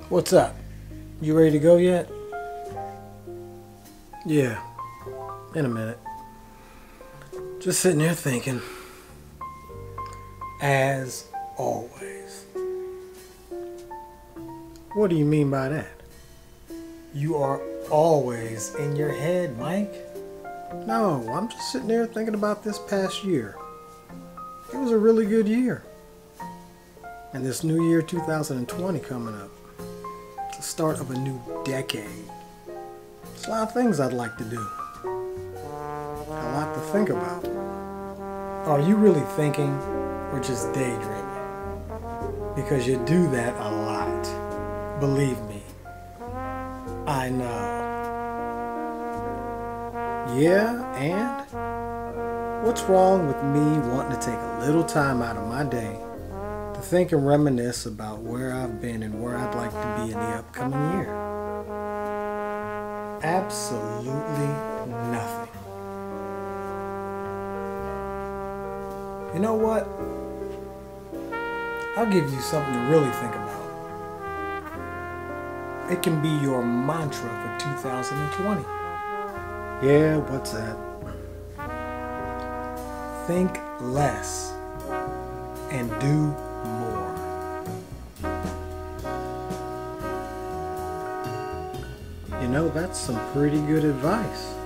What's up? You ready to go yet? Yeah, in a minute. Just sitting there thinking, as always. What do you mean by that? You are always in your head, Mike. No, I'm just sitting there thinking about this past year. It was a really good year. And this new year, 2020, coming up. It's the start of a new decade. There's a lot of things I'd like to do. A lot to think about. Are you really thinking or just daydreaming? Because you do that a lot. Believe me. I know. Yeah, and? What's wrong with me wanting to take a little time out of my day to think and reminisce about where I've been and where I'd like to be in the upcoming year? Absolutely nothing. You know what? I'll give you something to really think about. It can be your mantra for 2020. Yeah, what's that? Think less and do more. You know, that's some pretty good advice.